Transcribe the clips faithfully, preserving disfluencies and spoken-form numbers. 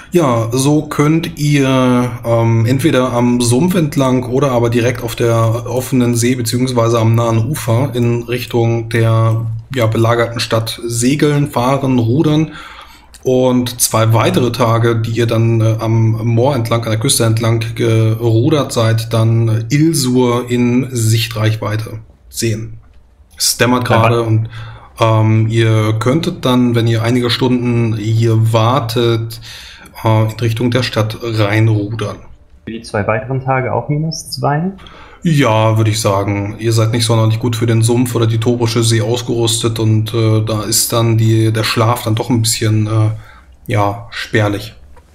Ja, so könnt ihr ähm, entweder am Sumpf entlang oder aber direkt auf der offenen See beziehungsweise am nahen Ufer in Richtung der ja, belagerten Stadt segeln, fahren, rudern. Und zwei weitere Tage, die ihr dann äh, am Moor entlang, an der Küste entlang gerudert seid, dann äh, Ilsur in Sichtreichweite sehen. Es dämmert gerade und ähm, ihr könntet dann, wenn ihr einige Stunden hier wartet, äh, in Richtung der Stadt reinrudern. Für die zwei weiteren Tage auch minus zwei? Ja, würde ich sagen. Ihr seid nicht sonderlich gut für den Sumpf oder die Torische See ausgerüstet und äh, da ist dann die, der Schlaf dann doch ein bisschen äh, ja, spärlich.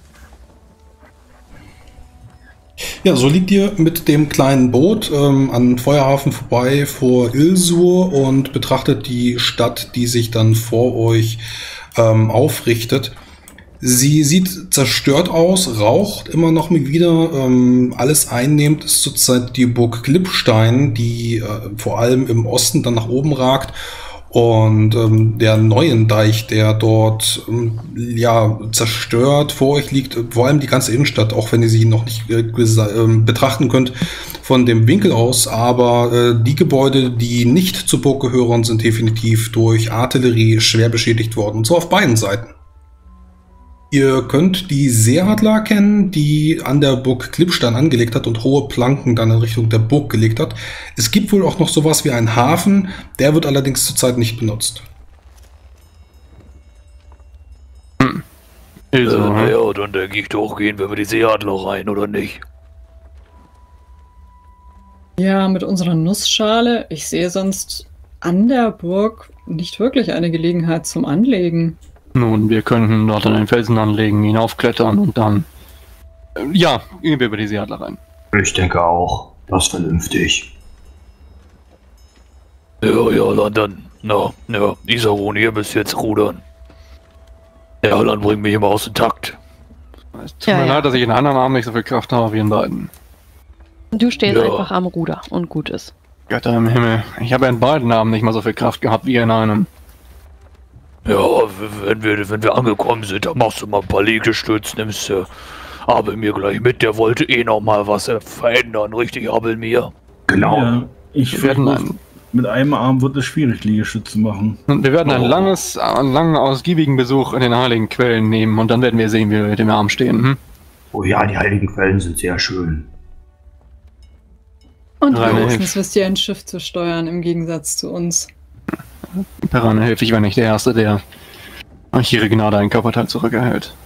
Ja, so liegt ihr mit dem kleinen Boot ähm, an Feuerhafen vorbei vor Ilsur und betrachtet die Stadt, die sich dann vor euch ähm, aufrichtet. Sie sieht zerstört aus, raucht immer noch mal wieder. Ähm, alles einnehmend ist zurzeit die Burg Klippstein, die äh, vor allem im Osten dann nach oben ragt. Und ähm, der Neuendeich, der dort ähm, ja zerstört vor euch liegt, vor allem die ganze Innenstadt, auch wenn ihr sie noch nicht äh, äh, betrachten könnt von dem Winkel aus. Aber äh, die Gebäude, die nicht zur Burg gehören, sind definitiv durch Artillerie schwer beschädigt worden. Und zwar auf beiden Seiten. Ihr könnt die Seeadler kennen, die an der Burg Klippstein angelegt hat und hohe Planken dann in Richtung der Burg gelegt hat. Es gibt wohl auch noch sowas wie einen Hafen, der wird allerdings zurzeit nicht benutzt. Hm. Also, äh, naja, dann denke ich doch, gehen wir mit die Seeadler rein, oder nicht? Ja, mit unserer Nussschale. Ich sehe sonst an der Burg nicht wirklich eine Gelegenheit zum Anlegen. Nun, wir könnten dort einen Felsen anlegen, hinaufklettern und dann... Äh, ja, gehen wir über die Seeadler rein. Ich denke auch. Das ist vernünftig. Ja, ja, dann, dann. Na, ja, Isarun, ihr müsst jetzt rudern. Ja, dann bringt mich immer aus dem Takt. Es tut Ja, mir ja. leid, dass ich in den anderen Arm nicht so viel Kraft habe wie in beiden. Du stehst Ja. einfach am Ruder und gut ist. Götter im Himmel, ich habe in beiden Armen nicht mal so viel Kraft gehabt wie in einem. Ja, wenn wir, wenn wir angekommen sind, dann machst du mal ein paar Liegestütz, nimmst du Abel mir gleich mit, der wollte eh noch mal was äh, verändern, richtig, Abel mir? Genau. Ja, ich Wir werden versuch, ein, mit einem Arm wird es schwierig, Liegestütze zu machen. wir werden ein Oh. langes, einen langen, ausgiebigen Besuch in den heiligen Quellen nehmen und dann werden wir sehen, wie wir mit dem Arm stehen. Hm? Oh ja, die heiligen Quellen sind sehr schön. Und Reine wenigstens wisst ihr ein Schiff zu steuern, im Gegensatz zu uns. Perane hilft, ich war nicht der Erste, der euch ihre Gnade einen Körperteil zurückerhält.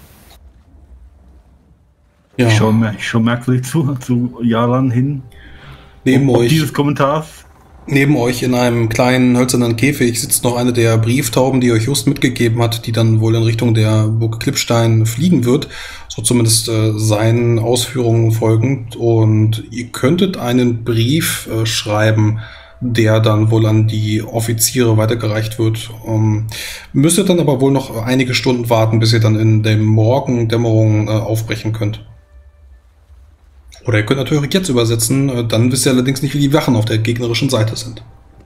Ja, Ich schaue mer ich schau merkwürdig zu, zu Jalan hin. neben Ob- ob euch. dieses Kommentars. Neben euch in einem kleinen hölzernen Käfig sitzt noch eine der Brieftauben, die euch just mitgegeben hat, die dann wohl in Richtung der Burg Klippstein fliegen wird. So zumindest äh, seinen Ausführungen folgend. Und ihr könntet einen Brief äh, schreiben, der dann wohl an die Offiziere weitergereicht wird. Ähm, müsstet dann aber wohl noch einige Stunden warten, bis ihr dann in der Morgendämmerung äh, aufbrechen könnt. Oder ihr könnt natürlich jetzt übersetzen, äh, dann wisst ihr allerdings nicht, wie die Wachen auf der gegnerischen Seite sind.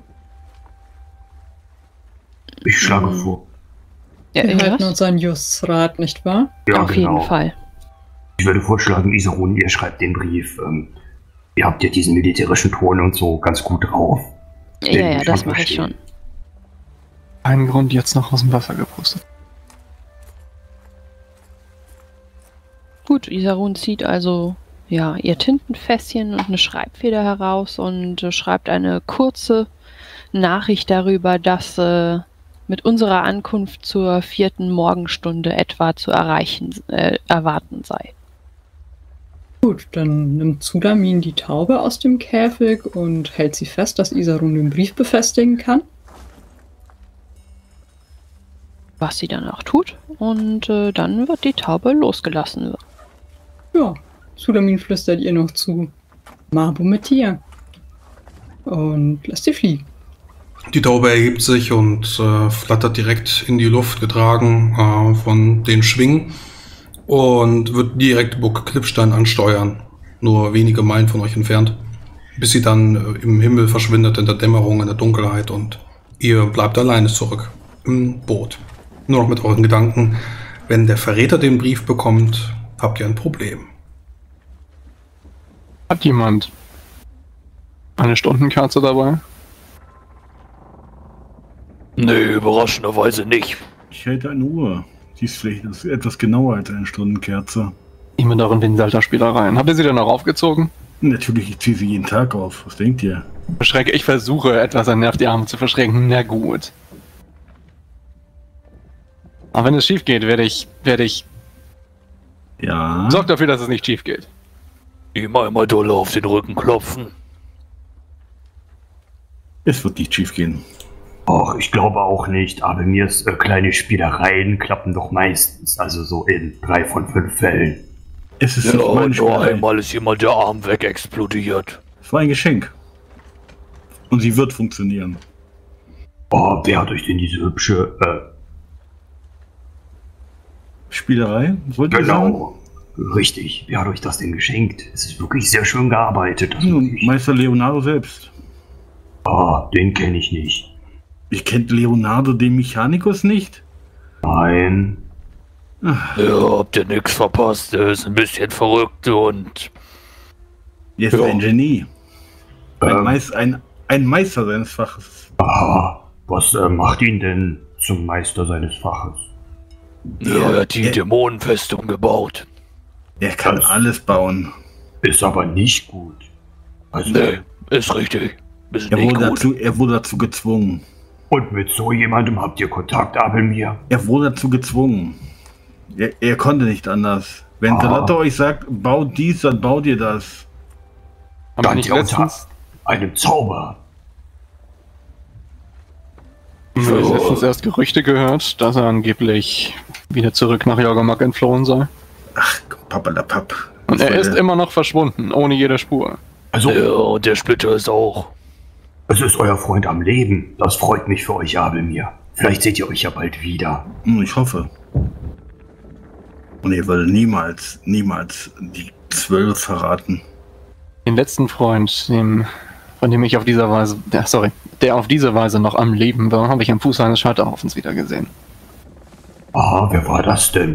Ich schlage Mhm. vor. Ja, Wir halten ja, uns an Justs Rat, nicht wahr? Ja, auf genau. jeden Fall. Ich würde vorschlagen, Isarun, ihr schreibt den Brief. Ähm, ihr habt ja diesen militärischen Ton und so ganz gut drauf. Ja, Den ja, ich das schon mache ich verstehe. schon. Ein Grund jetzt noch aus dem Wasser gepustet. Gut, Isarun zieht also ja ihr Tintenfässchen und eine Schreibfeder heraus und äh, schreibt eine kurze Nachricht darüber, dass äh, mit unserer Ankunft zur vierten Morgenstunde etwa zu erreichen äh, erwarten sei. Gut, dann nimmt Sudamin die Taube aus dem Käfig und hält sie fest, dass Isarun den Brief befestigen kann. Was sie dann auch tut und äh, dann wird die Taube losgelassen. Ja, Sudamin flüstert ihr noch zu. Mabu mit dir. Und lässt sie fliegen. Die Taube erhebt sich und äh, flattert direkt in die Luft, getragen äh, von den Schwingen und wird direkt Burg Klippstein ansteuern, nur wenige Meilen von euch entfernt, bis sie dann äh, im Himmel verschwindet, in der Dämmerung, in der Dunkelheit und ihr bleibt alleine zurück im Boot. Nur noch mit euren Gedanken, Wenn der Verräter den Brief bekommt, habt ihr ein Problem. Hat jemand eine Stundenkerze dabei? Nee, überraschenderweise nicht. Ich hätte eine Uhr. Die ist vielleicht etwas genauer als eine Stundenkerze. Ich mit euren Winsalter-Spielereien. Habt ihr sie denn auch aufgezogen? Natürlich, ich ziehe sie jeden Tag auf. Was denkt ihr? Verschrecke, ich versuche etwas an Nerv die Arme zu verschränken. Na gut. Aber wenn es schief geht, werde ich, werde ich... Ja. Sorgt dafür, dass es nicht schief geht. Immer immer dolle auf den Rücken klopfen. Es wird nicht schief gehen. Och, ich glaube auch nicht, aber mir ist, äh, kleine Spielereien klappen doch meistens, also so in drei von fünf Fällen. Es ist Ja, nicht meine nur Spielerei. einmal ist jemand der Arm wegexplodiert. Es war ein Geschenk. Und sie wird funktionieren. Oh, wer hat euch denn diese hübsche, äh, Spielerei? Wollt ihr sagen? genau, richtig, wer hat euch das denn geschenkt? Es ist wirklich sehr schön gearbeitet. Das Nun, wirklich. Meister Leonardo selbst. Ah, den kenne ich nicht. Ich kennt Leonardo den Mechanikus nicht? Nein. Ja, habt ihr nix verpasst. Er ist ein bisschen verrückt und... Er ist Ja. ein Genie. Ein, Ähm. Meis, ein, ein Meister seines Faches. Ah, was äh, macht ihn denn zum Meister seines Faches? Ja, er hat die er- Dämonenfestung gebaut. Er kann Das- alles bauen. Ist aber nicht gut. Also, Nee, ist richtig. Ist Er nicht wurde, gut. dazu, er wurde dazu gezwungen. und mit so jemandem habt ihr Kontakt, Abelmir? Er wurde dazu gezwungen. Er, er konnte nicht anders. Wenn Ah. Talato euch sagt, baut dies, dann baut ihr das. Aber Stand nicht ihr unter letztens, einem Zauber. haben wir nicht letztens erst Gerüchte gehört, dass er angeblich wieder zurück nach Jorgamak entflohen sei. Ach, pappalapapp. Und Das er war ist der- immer noch verschwunden, ohne jede Spur. Also, Ja, und der Splitter ist auch. es ist euer Freund am Leben. Das freut mich für euch, Abelmir. Vielleicht seht ihr euch ja bald wieder. Hm, Ich hoffe. Und er würde niemals, niemals die Zwölf verraten. Den letzten Freund, dem, von dem ich auf dieser Weise, ja, sorry, der auf diese Weise noch am Leben war, habe ich am Fuß eines Scheiterhaufens wieder gesehen. Ah, wer war das denn?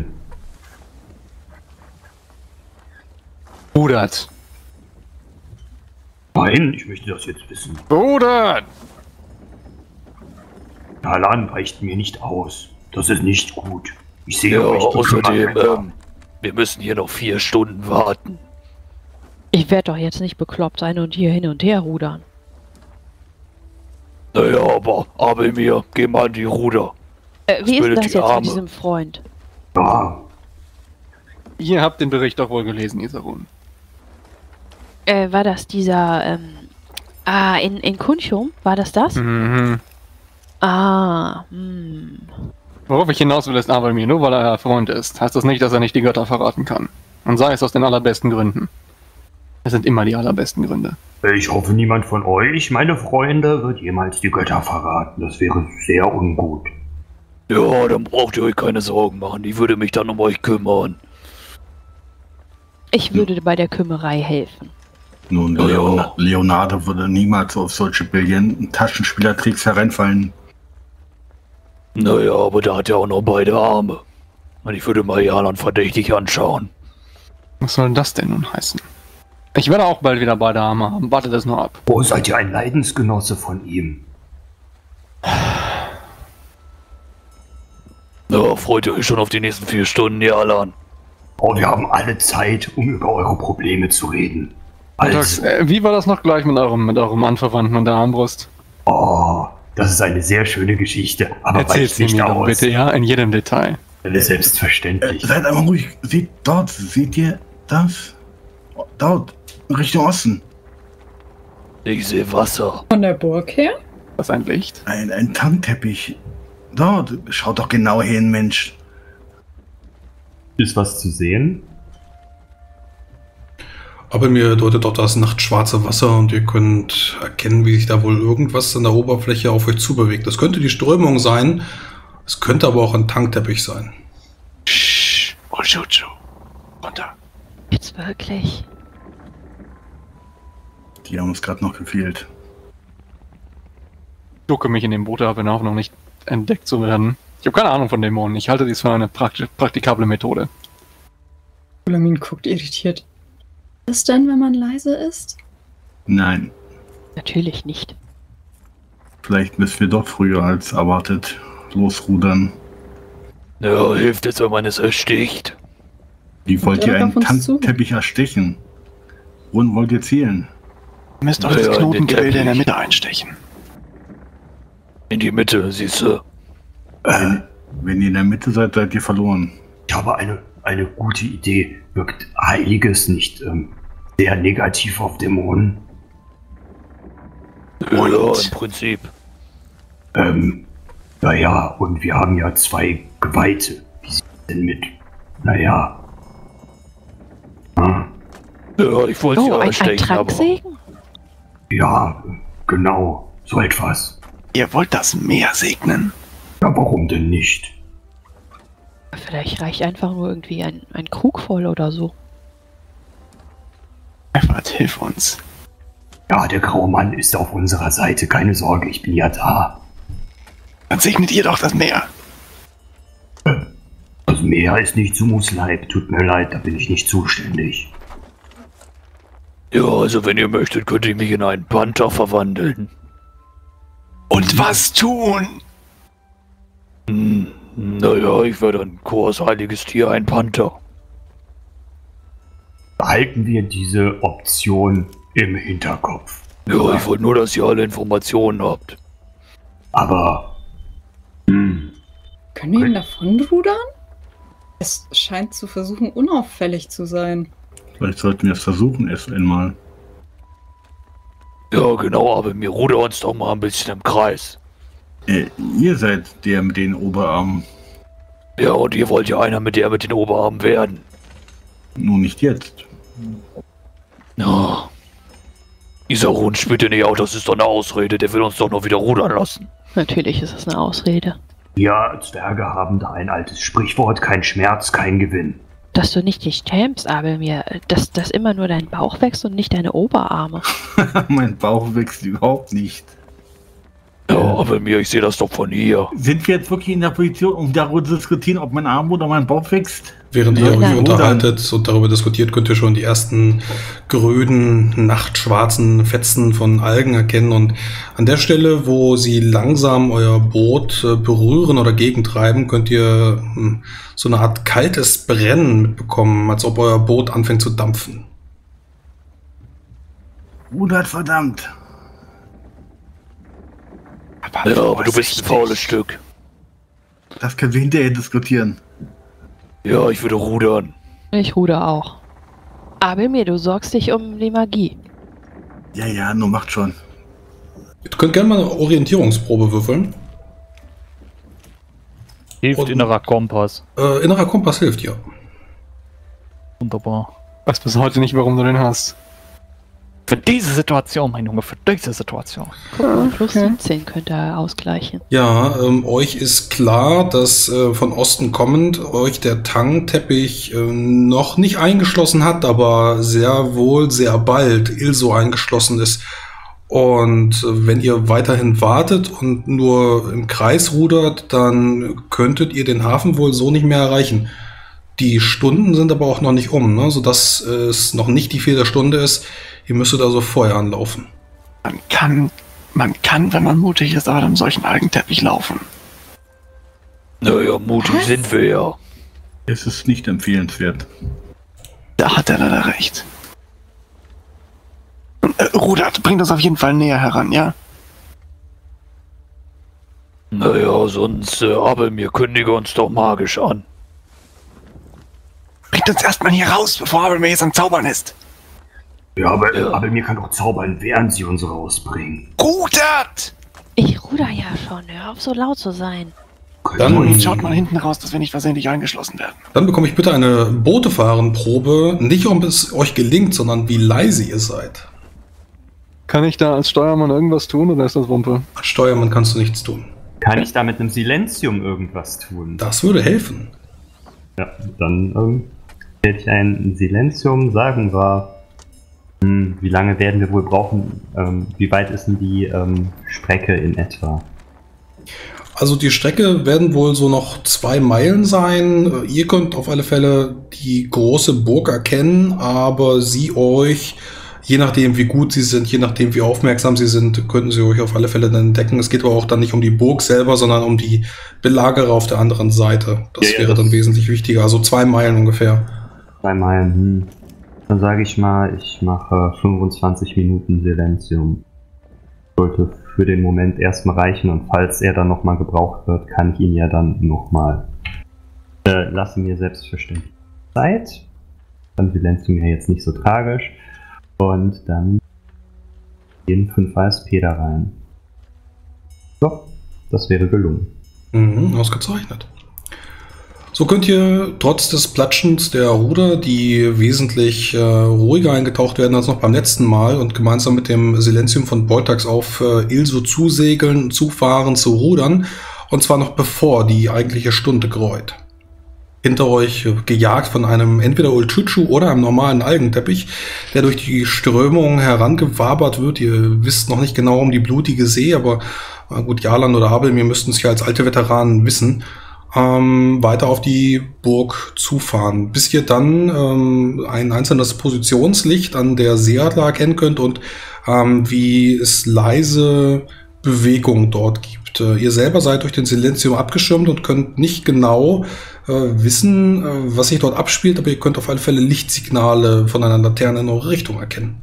Rudert! Nein, ich möchte das jetzt wissen. Rudert! Talan weicht mir nicht aus. Das ist nicht gut. Ich sehe Ja, euch zu außerdem, kümmern. ähm, wir müssen hier noch vier Stunden warten. Ich werde doch jetzt nicht bekloppt sein und hier hin und her rudern. Naja, aber Abelmir, geh mal an die Ruder. Äh, wie ist bildet das die jetzt Arme. mit diesem Freund? Ja, Ihr habt den Bericht doch wohl gelesen, Isarun. Äh, war das dieser, ähm, ah, in, in Kunchum? War das das? Mhm. Ah, hm. Worauf ich hinaus will, ist aber mir, nur weil er euer Freund ist, heißt das nicht, dass er nicht die Götter verraten kann. Und sei es aus den allerbesten Gründen. Es sind immer die allerbesten Gründe. ich hoffe, niemand von euch, meine Freunde, wird jemals die Götter verraten. Das wäre sehr ungut. Ja, dann braucht ihr euch keine Sorgen machen. Ich würde mich dann um euch kümmern. Ich würde bei der Kümmerei helfen. Nun, Ja. Leon Leonardo würde niemals auf solche brillanten Taschenspielertricks hereinfallen. Naja, aber der hat ja auch noch beide Arme. Und ich würde mal Jalan verdächtig anschauen. Was soll das denn nun heißen? Ich werde auch bald wieder beide Arme haben, wartet es nur ab. Oh, seid ihr ein Leidensgenosse von ihm? Ja, freut ihr euch schon auf die nächsten vier Stunden, Jalan? Oh, wir haben alle Zeit, um über eure Probleme zu reden. Tags, Also, äh, wie war das noch gleich mit eurem, mit eurem Anverwandten und der Armbrust? oh, das ist eine sehr schöne Geschichte, aber Erzählt weicht sie nicht mir doch aus. bitte, ja, in jedem Detail. Das ist Äh, selbstverständlich. seid einmal ruhig. Seht dort, seht ihr das? Dort, Richtung Osten. Ich sehe Wasser. Von der Burg her? Was ein Licht? Ein, ein Tangteppich. Dort, schaut doch genau hin, Mensch. Ist was zu sehen? Aber mir deutet doch das nachtschwarze Wasser und ihr könnt erkennen, wie sich da wohl irgendwas an der Oberfläche auf euch zubewegt. Das könnte die Strömung sein, es könnte aber auch ein Tankteppich sein. Shh, Oshojo. Runter. Jetzt wirklich? Die haben uns gerade noch gefehlt. Ich ducke mich in dem Boot ab, in der Hoffnung, nicht entdeckt zu werden. Ich habe keine Ahnung von Dämonen. Ich halte dies für eine prakti praktikable Methode. Sulamin guckt irritiert. Was ist denn, wenn man leise ist? Nein, Natürlich nicht. vielleicht müssen wir doch früher als erwartet losrudern. Ja, hilft es, wenn man es ersticht? Wie wollt ihr er einen auf uns zu? Tannenteppich erstechen? Wohin wollt ihr zielen? Ihr müsst doch Ja, das in den Knotengebilde in der Teppich. Mitte einstechen. In die Mitte, siehst du. Wenn, wenn ihr in der Mitte seid, seid ihr verloren. Ich habe eine, eine gute Idee. Wirkt Heiliges nicht ähm, sehr negativ auf Dämonen? Ja, Und? im Prinzip. Ähm, naja, und wir haben ja zwei Geweihte. Wie sieht es denn mit? Naja. Hm, Ja, ich wollte sie Oh, auch ein, ein erstechen, aber... Tranksegen? ja, genau. So etwas. Ihr wollt das Meer segnen. Ja, warum denn nicht? Vielleicht reicht einfach nur irgendwie ein, ein Krug voll oder so. Einfach, hilf uns. Ja, der graue Mann ist auf unserer Seite. Keine Sorge, ich bin ja da. Dann segnet ihr doch das Meer. Das Meer ist nicht Sumus Leib. Tut mir leid, da bin ich nicht zuständig. Ja, also wenn ihr möchtet, könnt ihr mich in einen Panther verwandeln. Und was tun? Hm, naja, ich werde ein Kurs heiliges Tier, ein Panther. Behalten wir diese Option im Hinterkopf. Ja, ich wollte nur, dass ihr alle Informationen habt. Aber, hm, Können wir ihn davonrudern? Es scheint zu versuchen, unauffällig zu sein. Vielleicht sollten wir es versuchen, erst einmal. Ja, genau, aber mir ruder uns doch mal ein bisschen im Kreis. Äh, ihr seid der mit den Oberarmen. Ja, und ihr wollt ja einer mit der mit den Oberarmen werden. Nur nicht jetzt. Ja. Dieser Rund spielt ja nicht auch, das ist doch eine Ausrede, der will uns doch noch wieder rudern lassen. Natürlich ist es eine Ausrede. wir Zwerge haben da ein altes Sprichwort, kein Schmerz, kein Gewinn. Dass du nicht dich schämst, aber mir, dass, dass immer nur dein Bauch wächst und nicht deine Oberarme. Mein Bauch wächst überhaupt nicht. Ja, aber mir, ich sehe das doch von hier. Sind wir jetzt wirklich in der Position, um darüber zu diskutieren, ob mein Arm oder mein Bauch wächst? Während ihr Ja, euch nein. unterhaltet und darüber diskutiert, könnt ihr schon die ersten grünen, nachtschwarzen Fetzen von Algen erkennen. Und an der Stelle, wo sie langsam euer Boot äh, berühren oder gegentreiben, könnt ihr hm, so eine Art kaltes Brennen mitbekommen, als ob euer Boot anfängt zu dampfen. Rudert, verdammt. Aber Ja, aber du bist vorsichtig. ein faules Stück. Das können wir hinterher diskutieren. Ja, ich würde rudern. Ich ruder auch. Aber mir, du sorgst dich um die Magie. Ja, ja, nur macht schon. Ihr könnt gerne mal eine Orientierungsprobe würfeln. Hilft Und- innerer Kompass. Äh, innerer Kompass hilft dir. Wunderbar. Weiß bis heute nicht, warum du den hast. Für diese Situation, mein Junge, für diese Situation. Guck mal, plus siebzehn könnte er ausgleichen. Ja, ähm, euch ist klar, dass äh, von Osten kommend euch der Tang-Teppich äh, noch nicht eingeschlossen hat, aber sehr wohl sehr bald Ilso eingeschlossen ist. Und äh, wenn ihr weiterhin wartet und nur im Kreis rudert, dann könntet ihr den Hafen wohl so nicht mehr erreichen. Die Stunden sind aber auch noch nicht um, ne? Sodass es noch nicht die vierte Stunde ist. Ihr müsstet also vorher anlaufen. Man kann, man kann, wenn man mutig ist, auf einem solchen Algenteppich laufen. Naja, mutig Was? sind wir ja. Es ist nicht empfehlenswert. Da hat er leider recht. Äh, Rudert, bringt uns auf jeden Fall näher heran, ja? Naja, sonst, äh, aber mir kündige uns doch magisch an. Bringt uns erstmal hier raus, bevor Abelmir jetzt am Zaubern ist. Ja, aber, Ja. aber mir kann doch zaubern, während sie uns rausbringen. Rudert! Ich ruder ja schon, hör auf so laut zu sein. Dann- Und schaut mal hinten raus, dass wir nicht versehentlich eingeschlossen werden. Dann bekomme ich bitte eine Bootefahrenprobe. Nicht, ob es euch gelingt, sondern wie leise ihr seid. Kann ich da als Steuermann irgendwas tun oder ist das Wumpe? Als Steuermann kannst du nichts tun. Kann ich da mit einem Silenzium irgendwas tun? Das würde helfen. Ja, dann ähm, werde ich ein Silenzium sagen wir. Hm, wie lange werden wir wohl brauchen? Ähm, wie weit ist denn die ähm, Strecke in etwa? Also die Strecke werden wohl so noch zwei Meilen sein. Ihr könnt auf alle Fälle die große Burg erkennen, aber sie euch, je nachdem wie gut sie sind, je nachdem wie aufmerksam sie sind, könnten sie euch auf alle Fälle dann entdecken. Es geht aber auch dann nicht um die Burg selber, sondern um die Belagerer auf der anderen Seite. Das Ja, ja, wäre das- dann wesentlich wichtiger. Also zwei Meilen ungefähr. Zwei Meilen, hm. Dann sage ich mal, ich mache fünfundzwanzig Minuten Silenzium. Sollte für den Moment erstmal reichen und falls er dann nochmal gebraucht wird, kann ich ihn ja dann nochmal äh, lassen mir selbstverständlich Zeit. Dann Silenzium ja jetzt nicht so tragisch. Und dann gehen fünf A S P da rein. So, das wäre gelungen. Mhm, ausgezeichnet. So könnt ihr trotz des Platschens der Ruder, die wesentlich äh, ruhiger eingetaucht werden als noch beim letzten Mal und gemeinsam mit dem Silenzium von Boltax auf äh, Ilso zusegeln, zufahren, zu rudern, und zwar noch bevor die eigentliche Stunde geräut. Hinter euch äh, gejagt von einem entweder Ulchuchu oder einem normalen Algenteppich, der durch die Strömung herangewabert wird. Ihr wisst noch nicht genau um die blutige See, aber äh, gut, Jalan oder Abel, wir müssten es ja als alte Veteranen wissen. Ähm, weiter auf die Burg zufahren, bis ihr dann ähm, ein einzelnes Positionslicht an der Seeadler erkennen könnt und ähm, wie es leise Bewegung dort gibt. Äh, ihr selber seid durch den Silenzium abgeschirmt und könnt nicht genau äh, wissen, äh, was sich dort abspielt, aber ihr könnt auf alle Fälle Lichtsignale von einer Laterne in eure Richtung erkennen.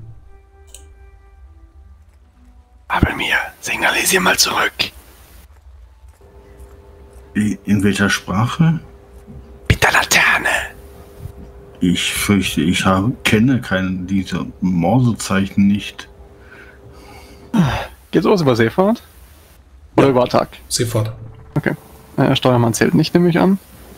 Aber mir, signalisier mal zurück. In welcher Sprache? Mit der Laterne. Ich fürchte, ich habe, kenne keine dieser Morsezeichen nicht. Geht's los über Seefahrt? Oder Ja. über Attack? Seefahrt. Okay. Naja, Steuermann zählt nicht, nehme ich an.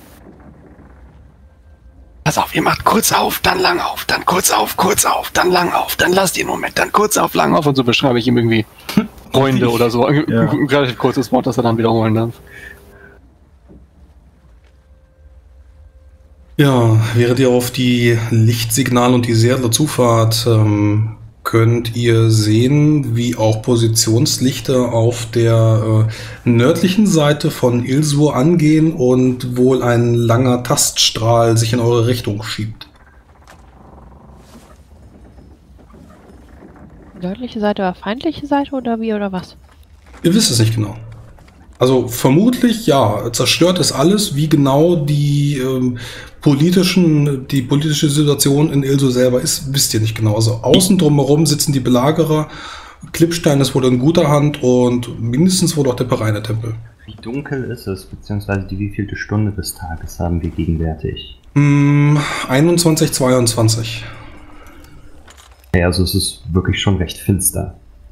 Pass auf, ihr macht kurz auf, dann lang auf, dann kurz auf, kurz auf, dann lang auf, dann lasst ihr einen Moment, dann kurz auf, lang auf. Auf und so beschreibe ich ihm irgendwie Freunde oder so. Ein Ja. relativ kurzes Wort, das er dann wiederholen darf. Ja, während ihr auf die Lichtsignale und die Seeadler zufahrt, ähm, könnt ihr sehen, wie auch Positionslichter auf der äh, nördlichen Seite von Ilsur angehen und wohl ein langer Taststrahl sich in eure Richtung schiebt. Nördliche Seite war feindliche Seite oder wie oder was? Ihr wisst es nicht genau. Also vermutlich ja, zerstört ist alles, wie genau die ähm, politischen, die politische Situation in Ilso selber ist, wisst ihr nicht genau. Also außen drumherum sitzen die Belagerer, Klippstein ist wohl in guter Hand und mindestens wohl auch der Pereine-Tempel. Wie dunkel ist es, beziehungsweise die wievielte Stunde des Tages haben wir gegenwärtig? Hm, einundzwanzig, zweiundzwanzig. Ja, also es ist wirklich schon recht finster.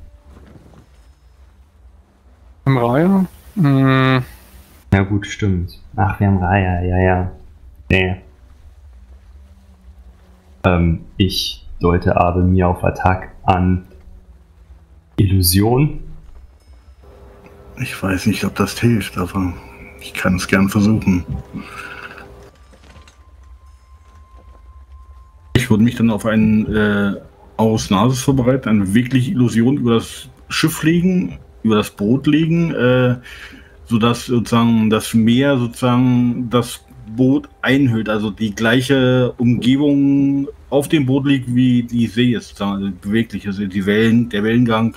Im Reihe? Hm, Ja gut, stimmt. Ach, wir haben Raya, ja, ja. Nee. Ähm, ich deute aber mir auf Attack an Illusion. Ich weiß nicht, ob das hilft, aber ich kann es gern versuchen. Ich würde mich dann auf einen äh, Aus Nasus vorbereiten, eine bewegliche Illusion über das Schiff legen, über das Boot legen, äh, sodass sozusagen das Meer sozusagen das Boot einhüllt, also die gleiche Umgebung auf dem Boot liegt, wie die See ist, sozusagen, also die bewegliche See, die Wellen, der Wellengang.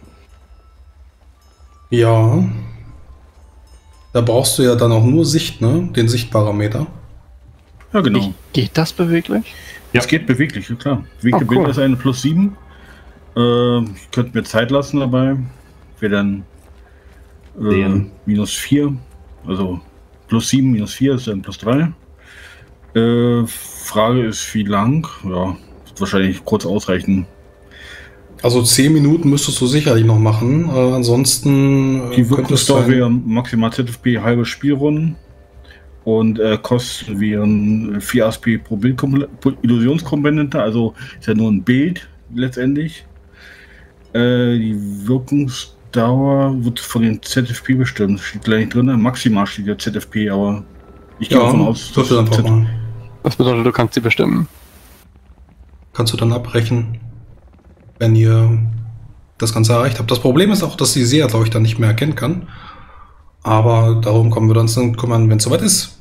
Ja. Da brauchst du ja dann auch nur Sicht, ne? Den Sichtparameter. Ja, genau. ich, geht das beweglich? Es geht beweglich, ja klar. Bewegte Oh, Bild cool. ist eine plus sieben. Äh, ich könnte mir Zeit lassen dabei. Wäre dann äh, Sehen. minus vier. Also plus sieben, minus vier ist dann plus drei. Äh, Frage ist, wie lang? Ja, wird wahrscheinlich kurz ausreichen. Also zehn Minuten müsstest du sicherlich noch machen. Äh, ansonsten äh, Die könntest du Wirkungsdauer ein- wäre maximal Z F P halbe Spielrunden. Und äh, Kosten wären vier A S P pro Bild pro Illusionskomponente, also ist ja nur ein Bild letztendlich. Äh, die Wirkungsdauer wird von den Z F P bestimmt, steht gleich nicht drin. Maximal steht ja Z F P, aber ich gehe Ja, davon aus, würfel einfach Z- mal. Das bedeutet, du kannst sie bestimmen. Kannst du dann abbrechen, wenn ihr das Ganze erreicht habt. Das Problem ist auch, dass die Seeadler euch dann nicht mehr erkennen kann. Aber darum kommen wir uns dann kümmern, wenn es soweit ist.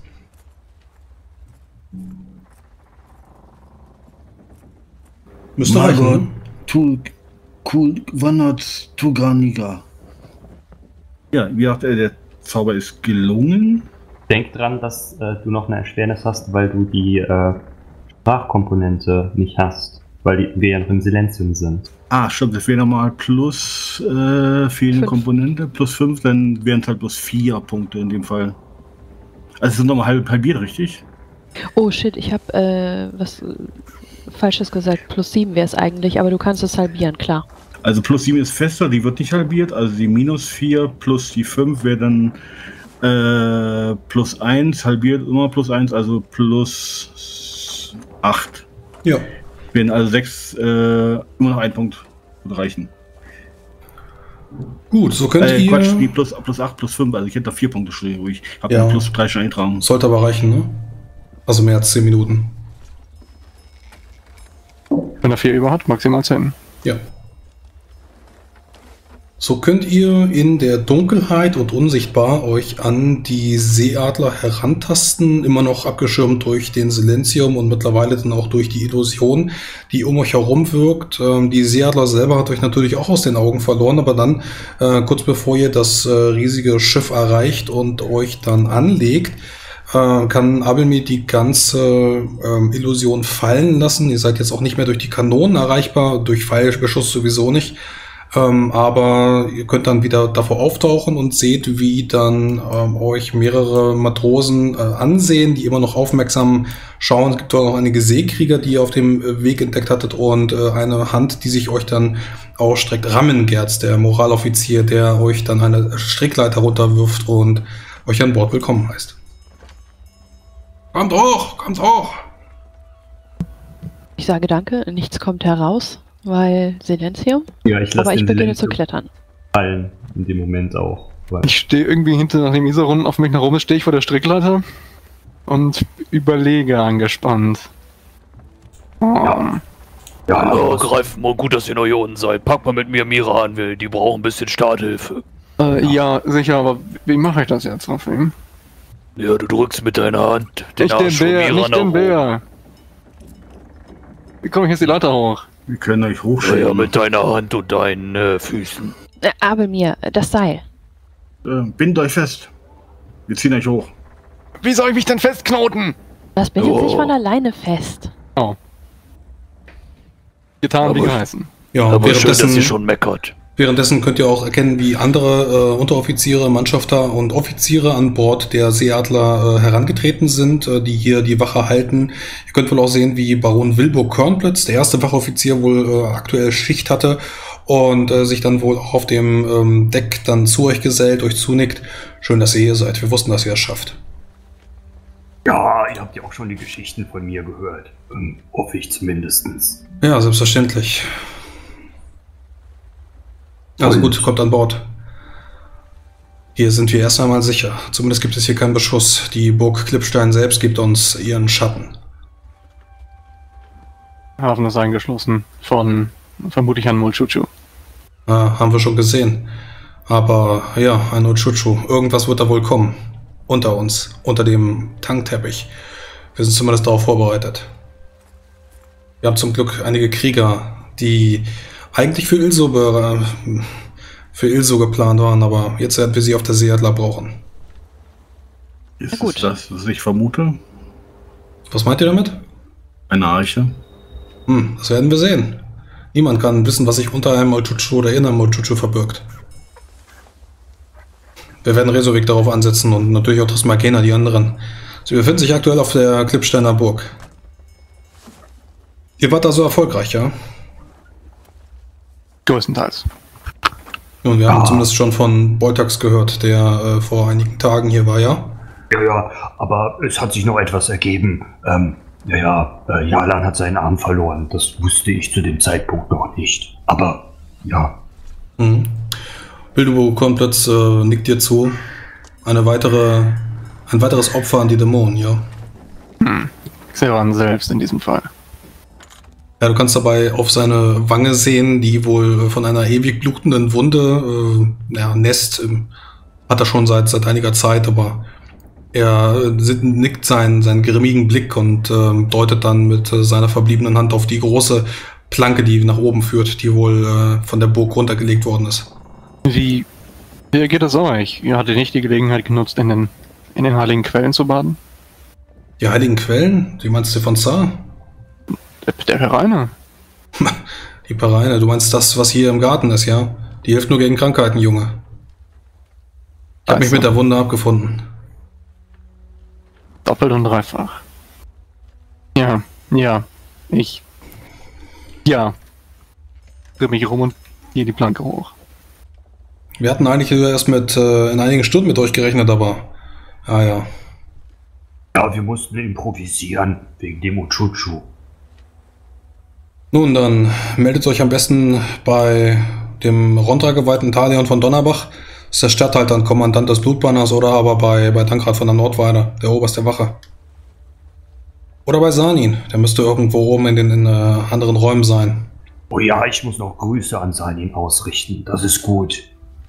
Müsste reichen, Margot, ne? tu, cool, wandert Tuganiga. Ja, wie gesagt, äh, der Zauber ist gelungen. Denk dran, dass äh, du noch eine Erschwernis hast, weil du die äh, Sprachkomponente nicht hast, weil die, wir ja noch im Silenzium sind. Ah, stimmt, das wäre nochmal plus äh, fehlende Fünf. Komponente, plus fünf, dann wären es halt plus vier Punkte in dem Fall. Also es sind nochmal halb, halbiert, richtig? Oh shit, ich habe äh, was äh, Falsches gesagt. Plus sieben wäre es eigentlich, aber du kannst es halbieren, klar. Also plus sieben ist fester, die wird nicht halbiert, also die minus vier plus die fünf wäre dann äh, plus eins, halbiert immer plus eins, also plus acht. Ja. Wären also sechs, äh, immer noch ein Punkt würde reichen. Gut, so könnt Äh, ihr... Quatsch, die plus, plus acht, plus fünf, also ich hätte da vier Punkte stehen, ruhig. Ich habe Ja. ja plus drei schon eintragen. Sollte aber reichen, ne? Also mehr als zehn Minuten. Wenn er vier über hat, maximal zehn. Ja. So könnt ihr in der Dunkelheit und unsichtbar euch an die Seeadler herantasten, immer noch abgeschirmt durch den Silenzium und mittlerweile dann auch durch die Illusion, die um euch herum wirkt. Ähm, die Seeadler selber hat euch natürlich auch aus den Augen verloren, aber dann, äh, kurz bevor ihr das äh, riesige Schiff erreicht und euch dann anlegt, äh, kann Abelmir die ganze ähm, Illusion fallen lassen. Ihr seid jetzt auch nicht mehr durch die Kanonen erreichbar, durch Pfeilbeschuss sowieso nicht. Ähm, aber ihr könnt dann wieder davor auftauchen und seht, wie dann ähm, euch mehrere Matrosen äh, ansehen, die immer noch aufmerksam schauen. Es gibt auch noch einige Seekrieger, die ihr auf dem äh, Weg entdeckt hattet und äh, eine Hand, die sich euch dann ausstreckt. Rammengerz, der Moraloffizier, der euch dann eine Strickleiter runterwirft und euch an Bord willkommen heißt. Kommt hoch, kommt hoch! Ich sage danke, nichts kommt heraus, weil Silenzium. Ja, ich lasse Aber ich den beginne zu Silenzium klettern. fallen in dem Moment auch. Weil Ich stehe irgendwie hinter, nachdem Isarun auf mich nach oben ist, stehe ich vor der Strickleiter und überlege angespannt. Um, Ja, Oh, los. greift mal, gut, dass ihr noch hier unten seid. Packt mal mit mir Mira an, will. Die brauchen ein bisschen Starthilfe. äh, ja, sicher, aber wie mache ich das jetzt auf ihm? Ja, du drückst mit deiner Hand den Nicht den Arsch von Bär, Mira nicht nach den oben. Bär. Wie komme ich jetzt die Leiter hoch? Wir können euch Ja, hochschieben. ja, mit deiner Hand und deinen äh, Füßen. Äh, aber mir, das Seil. äh, bindet euch fest. Wir ziehen euch hoch. Wie soll ich mich denn festknoten? Das bindet Oh. sich von alleine fest. Oh. Getan wie Aber- geheißen. Ja, Aber schön, dass währenddessen, sie schon meckert. währenddessen könnt ihr auch erkennen, wie andere äh, Unteroffiziere, Mannschafter und Offiziere an Bord der Seeadler äh, herangetreten sind, äh, die hier die Wache halten. Ihr könnt wohl auch sehen, wie Baron Wilbur Körnblitz, der erste Wachoffizier, wohl äh, aktuell Schicht hatte und äh, sich dann wohl auch auf dem ähm, Deck dann zu euch gesellt, euch zunickt. Schön, dass ihr hier seid. Wir wussten, dass ihr es schafft. Ja, ihr habt ja auch schon die Geschichten von mir gehört. Ähm, hoffe ich zumindestens. Ja, selbstverständlich. Also gut, kommt an Bord. Hier sind wir erst einmal sicher. Zumindest gibt es hier keinen Beschuss. Die Burg Klippstein selbst gibt uns ihren Schatten. Hafen ist eingeschlossen von vermutlich an Mulchuchu. Äh, haben wir schon gesehen. Aber ja, ein Uchuchu. Irgendwas wird da wohl kommen. Unter uns. Unter dem Tankteppich. Wir sind zumindest darauf vorbereitet. Wir haben zum Glück einige Krieger, die eigentlich für Ilso, be- äh, für Ilso geplant waren, aber jetzt werden wir sie auf der Seeadler brauchen. Ist Na gut. es das, was ich vermute? Was meint ihr damit? Eine Arche? Hm, das werden wir sehen. Niemand kann wissen, was sich unter einem Molchuchu oder in einem Molchuchu verbirgt. Wir werden Resovik darauf ansetzen und natürlich auch Trismagena, die anderen. Sie befinden sich aktuell auf der Klippsteiner Burg. Ihr wart also erfolgreich, ja? Größtenteils. Und wir Ja. haben zumindest schon von Beutax gehört, der äh, vor einigen Tagen hier war, ja? Ja, ja, aber es hat sich noch etwas ergeben. Ähm, ja, ja, äh, Jalan hat seinen Arm verloren. Das wusste ich zu dem Zeitpunkt noch nicht. Aber, ja, Mhm. Bildubo Kornplatz äh, nickt dir zu. Eine weitere, ein weiteres Opfer an die Dämonen, ja? Xeran selbst in diesem Fall. Ja, du kannst dabei auf seine Wange sehen, die wohl von einer ewig blutenden Wunde, äh, ja, Nest, im, hat er schon seit, seit einiger Zeit, aber er nickt seinen, seinen grimmigen Blick und äh, deutet dann mit äh, seiner verbliebenen Hand auf die große Planke, die nach oben führt, die wohl äh, von der Burg runtergelegt worden ist. Wie reagiert das euch? Ihr hattet nicht die Gelegenheit genutzt, in den, in den heiligen Quellen zu baden? Die heiligen Quellen? Die meinst du von Zar? Der, der Pereine. Die Pereine, du meinst das, was hier im Garten ist, ja? Die hilft nur gegen Krankheiten, Junge. Ich habe mich mit der Wunde abgefunden. Doppelt und dreifach. Ja, ja, ich... Ja. Dreh mich rum und gehe die Planke hoch. Wir hatten eigentlich erst mit äh, in einigen Stunden mit euch gerechnet, aber... Ah ja. Ja, wir mussten improvisieren, wegen dem Uchuchu. Nun, dann meldet euch am besten bei dem Rondra-geweihten Talion von Donnerbach. Das ist der Statthalter und Kommandant des Blutbanners, oder aber bei, bei Dankrat von der Nordweide, der Oberst der Wache. Oder bei Sanin, der müsste irgendwo oben in den in, äh, anderen Räumen sein. Oh ja, ich muss noch Grüße an Sanin ausrichten, das ist gut.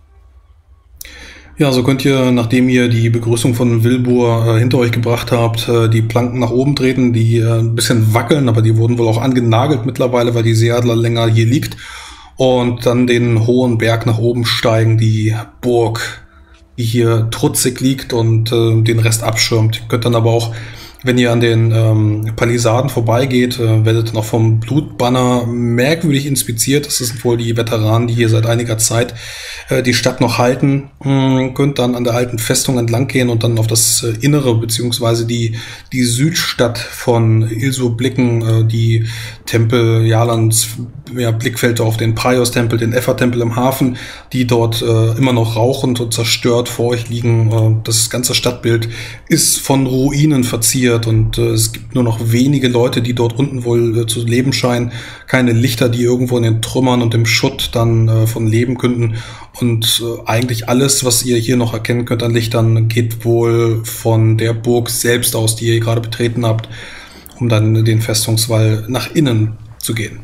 Ja, so könnt ihr, nachdem ihr die Begrüßung von Wilbur äh, hinter euch gebracht habt, äh, die Planken nach oben treten, die äh, ein bisschen wackeln, aber die wurden wohl auch angenagelt mittlerweile, weil die Seeadler länger hier liegt. Und dann den hohen Berg nach oben steigen, die Burg, die hier trutzig liegt und äh, den Rest abschirmt. Ihr könnt dann aber auch, wenn ihr an den ähm, Palisaden vorbeigeht, äh, werdet noch vom Blutbanner merkwürdig inspiziert. Das sind wohl die Veteranen, die hier seit einiger Zeit äh, die Stadt noch halten. Ähm, könnt dann an der alten Festung entlang gehen und dann auf das äh, Innere beziehungsweise die die Südstadt von Ilso blicken, äh, die Tempel Jalans, ja, Blickfelder auf den Praios-Tempel, den Effa-Tempel im Hafen, die dort äh, immer noch rauchend und zerstört vor euch liegen. Äh, das ganze Stadtbild ist von Ruinen verziert. Und äh, es gibt nur noch wenige Leute, die dort unten wohl äh, zu leben scheinen. Keine Lichter, die irgendwo in den Trümmern und im Schutt dann äh, von leben könnten. Und äh, eigentlich alles, was ihr hier noch erkennen könnt an Lichtern, geht wohl von der Burg selbst aus, die ihr gerade betreten habt, um dann den Festungswall nach innen zu gehen.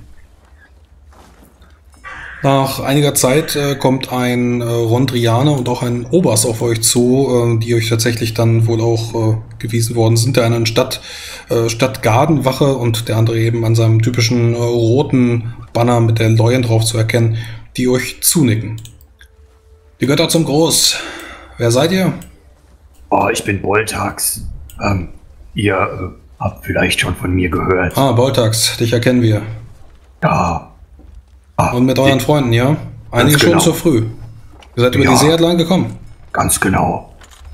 Nach einiger Zeit äh, kommt ein äh, Rondrianer und auch ein Oberst auf euch zu, äh, die euch tatsächlich dann wohl auch äh, gewiesen worden sind. Der eine in Stadt, äh, Stadtgardenwache und der andere eben an seinem typischen äh, roten Banner mit der Leuen drauf zu erkennen, die euch zunicken. Die Götter zum Groß. Wer seid ihr? Oh, ich bin Boltax. Ähm, ihr äh, habt vielleicht schon von mir gehört. Ah, Boltax, dich erkennen wir. Ja. Ah, und mit euren Freunden, ja? Einige schon genau. zu früh. Ihr seid über Ja. die Seeadler gekommen. Ganz genau.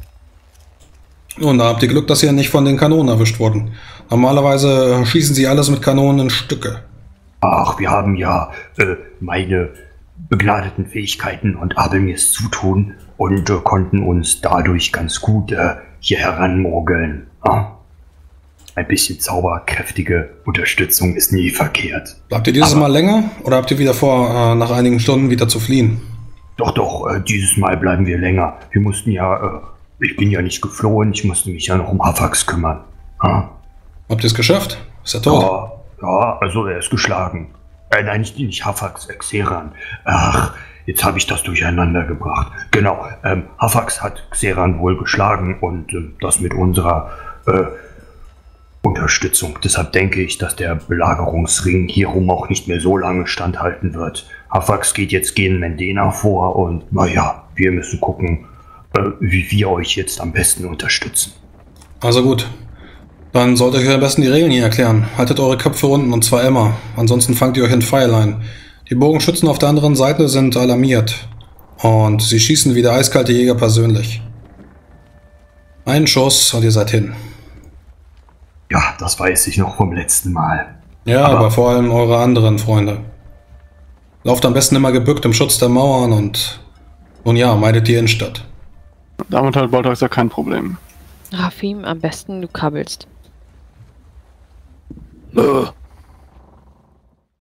Und da habt ihr Glück, dass ihr nicht von den Kanonen erwischt wurden. Normalerweise schießen sie alles mit Kanonen in Stücke. Ach, wir haben ja äh, meine begnadeten Fähigkeiten und Abelmirs Zutun und äh, konnten uns dadurch ganz gut äh, hier heranmogeln. Ah? Ein bisschen zauberkräftige Unterstützung ist nie verkehrt. Bleibt ihr dieses Aber- Mal länger oder habt ihr wieder vor, äh, nach einigen Stunden wieder zu fliehen? Doch, doch, äh, dieses Mal bleiben wir länger. Wir mussten ja, äh, ich bin ja nicht geflohen, ich musste mich ja noch um Hafax kümmern. Ah? Habt ihr es geschafft? Ist er tot? Ja, ja, also er ist geschlagen. Äh, nein, nicht, nicht Hafax, äh, Xeran. Ach, jetzt habe ich das durcheinander gebracht. Genau, ähm, Hafax hat Xeran wohl geschlagen und äh, das mit unserer äh, Unterstützung. Deshalb denke ich, dass der Belagerungsring hierum auch nicht mehr so lange standhalten wird. Hafax geht jetzt gegen Mendena vor und naja, wir müssen gucken, äh, wie wir euch jetzt am besten unterstützen. Also gut. Dann sollt ihr euch am besten die Regeln hier erklären. Haltet eure Köpfe unten und zwar immer. Ansonsten fangt ihr euch in Feierlein. Die Bogenschützen auf der anderen Seite sind alarmiert. Und sie schießen wie der eiskalte Jäger persönlich. Einen Schuss und ihr seid hin. Ja, das weiß ich noch vom letzten Mal. Ja, aber, Aber- vor allem eure anderen Freunde. Lauft am besten immer gebückt im Schutz der Mauern und nun ja, meidet die Innenstadt. Damit hat Boltax ja kein Problem. Rafim, am besten du krabbelst. Äh,